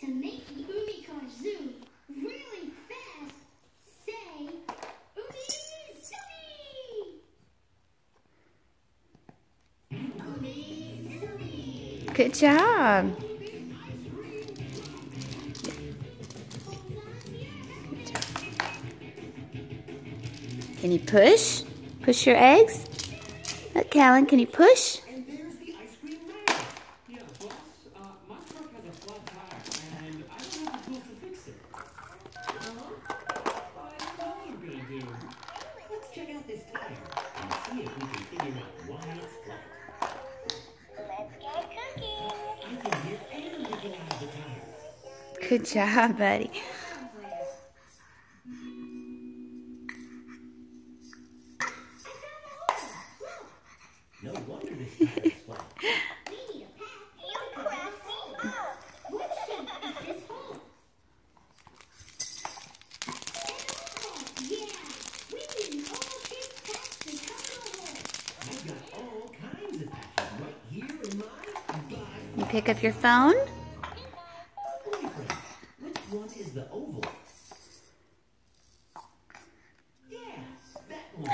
To make the Umi car zoom really fast, say Umi Zoomy! Umi Zoomy! Good job. Can you push? Push your eggs? Look, Callen, can you push? And there's the ice cream man. Yeah, boss, my truck has a flat tire, and I don't have the tools to fix it. I know what we're gonna do. Let's check out this tire and see if we can figure out why it's flat. Let's get cooking! I can hear air leaking out of the tire. Good job, buddy. No wonder this tire is flat. We need a pack. You crack me up! What shape is this hole? Yeah! We need an oval-shaped patch to cover the hole. I've got all kinds of patches right here in my You pick up your phone. boyfriend. Which one is the oval? Yeah, that one.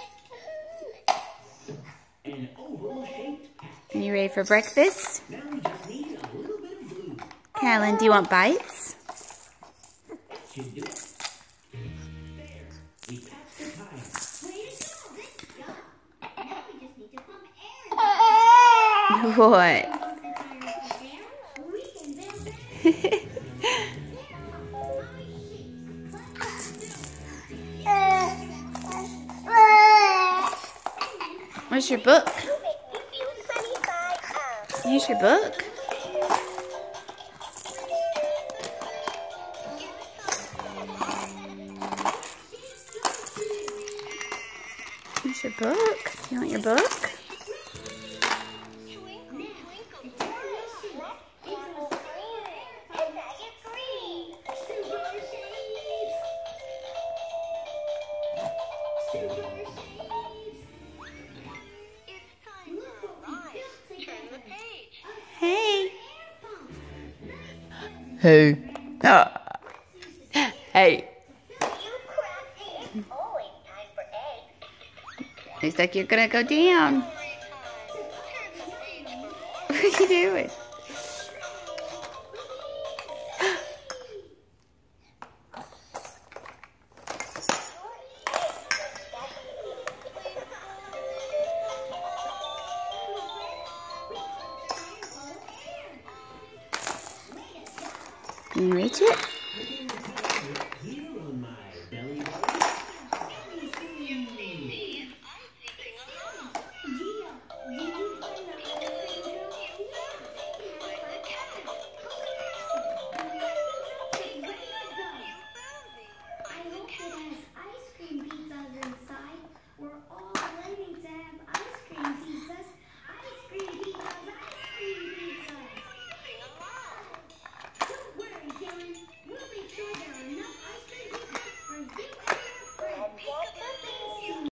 An oval-shaped patch. Are you ready for breakfast? Now we just need a little bit of glue. Callen, do you want bites? That should do it. There, we patched the tire. Way to go! Good job! Now we just need to pump air in What? Once the tire is pumped air, we can build it. Where's your book? Here's your book. Here's your book. Do you want your book? Hey. Hey. Hey. Looks like you're gonna go down. What are you doing? Can you reach it?